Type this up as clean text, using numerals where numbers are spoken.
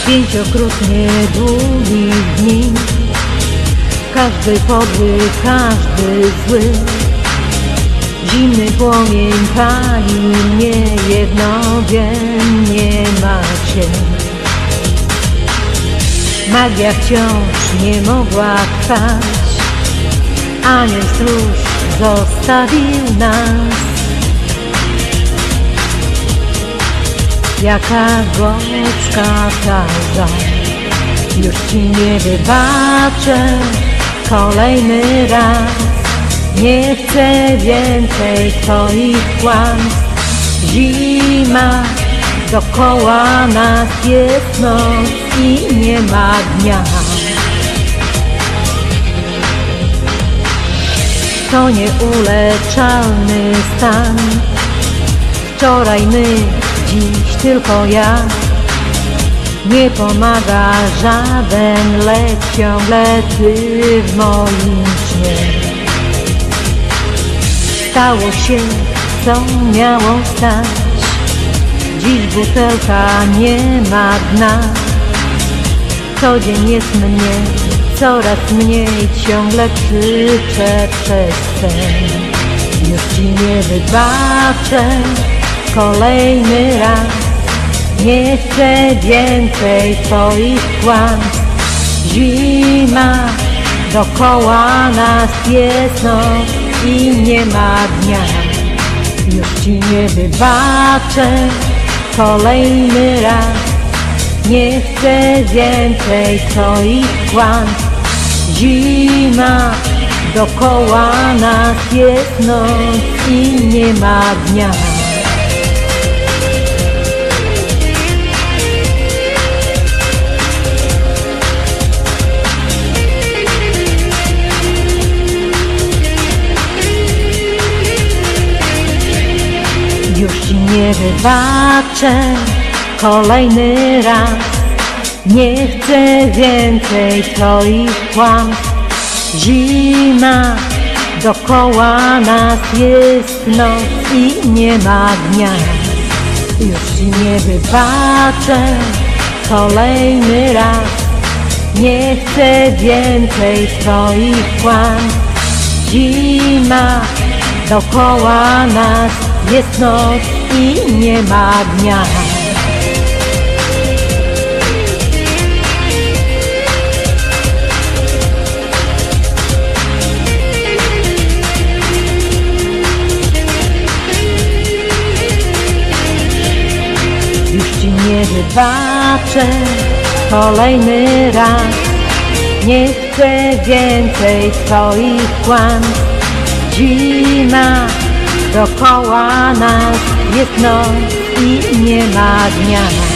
Pięciokrotnie długich dni, każdy podły, każdy zły. Zimny płomień pali mnie, jedno wiem, nie ma cię. Magia wciąż nie mogła trwać, anioł stróż zostawił nas. Jaka gorzka ta żal, już ci nie wybaczę kolejny raz. Nie chcę więcej twoich kłamstw. Zima, dokoła nas jest noc i nie ma dnia. To nieuleczalny stan. Wczoraj my, dziś tylko ja. Nie pomaga żaden lek, ciągle ty w moim śnie. Stało się, co miało stać. Dziś butelka nie ma dna. Co dzień jest mnie, coraz mniej, ciągle krzyczę przez sen. Już ci nie wybaczę kolejny raz. Nie chcę więcej twoich kłamstw. Zima, dokoła nas jest noc i nie ma dnia. Już ci nie wybaczę kolejny raz. Nie chcę więcej twoich kłamstw. Zima, dokoła nas jest noc i nie ma dnia. Już ci nie wybaczę kolejny raz. Nie chcę więcej twoich kłamstw. Zima, dokoła nas jest noc i nie ma dnia. Już ci nie wybaczę kolejny raz. Nie chcę więcej twoich kłamstw. Zima, dokoła nas jest noc i nie ma dnia. Już ci nie wybaczę kolejny raz. Nie chcę więcej twoich kłamstw. Zima, dokoła nas jest noc i nie ma dnia.